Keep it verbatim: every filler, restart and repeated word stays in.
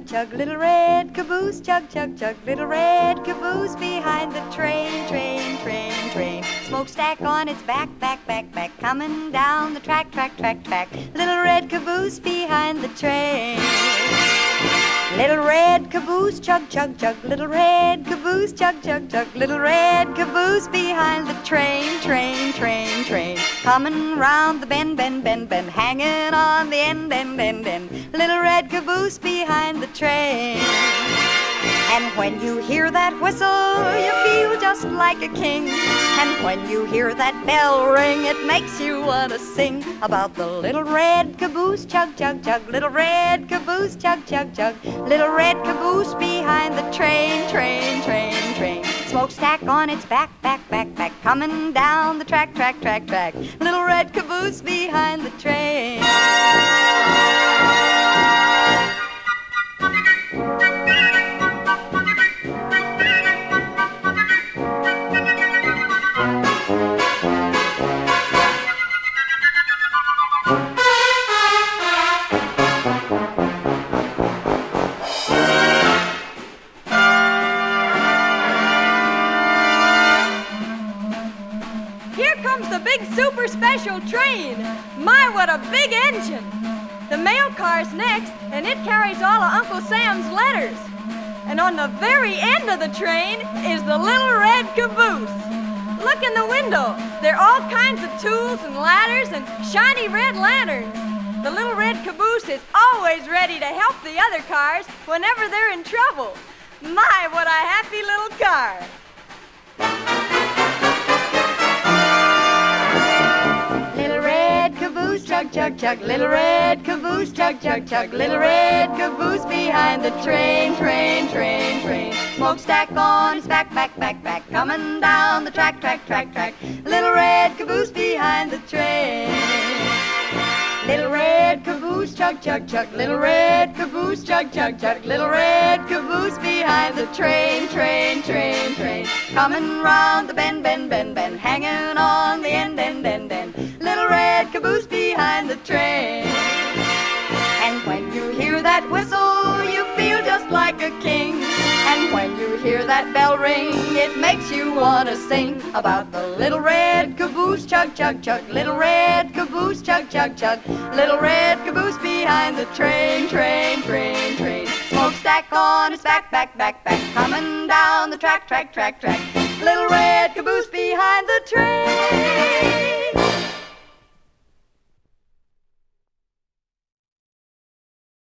chug, little red caboose, chug, chug, chug, little red caboose behind the train, train, train, train. Smokestack on its back, back, back, back, coming down the track, track, track, track. Little red caboose behind the train. Little red caboose, chug, chug, chug, little red caboose, chug, chug, chug, little red caboose behind the train, train, train, train. Coming round the bend, bend, bend, bend, hanging on the end, end, end, end. Little red caboose behind the train. And when you hear that whistle, you feel just like a king. And when you hear that bell ring, it makes you want to sing about the little red caboose, chug, chug, chug, little red caboose, chug, chug, chug, little red caboose behind the train, train, train, train. Smokestack on its back, back, back, back, coming down the track, track, track, track. Little red caboose behind the train. The big super special train. My, what a big engine. The mail car's next, and it carries all of Uncle Sam's letters. And on the very end of the train is the little red caboose. Look in the window. There are all kinds of tools and ladders and shiny red lanterns. The little red caboose is always ready to help the other cars whenever they're in trouble. My, what a happy little car. Chug, chug, chug, little red caboose, chug, chug, chug, little red caboose behind the train, train, train, train. Smokestack on its back, back, back, back, coming down the track, track, track, track. Little red caboose behind the train. Little red caboose, chug, chug, chug, little red caboose, chug, chug, chug, little red caboose behind the train, train, train, train. Coming round the bend, bend, bend, bend, hanging on the end, end, end, end. Little red caboose behind the train. And when you hear that whistle, you feel just like a king. And when you hear that bell ring, it makes you want to sing about the little red caboose, chug, chug, chug, little red caboose, chug, chug, chug, little red caboose behind the train, train, train, train. Smokestack on its back, back, back, back, coming down the track, track, track, track. Little red caboose behind the train.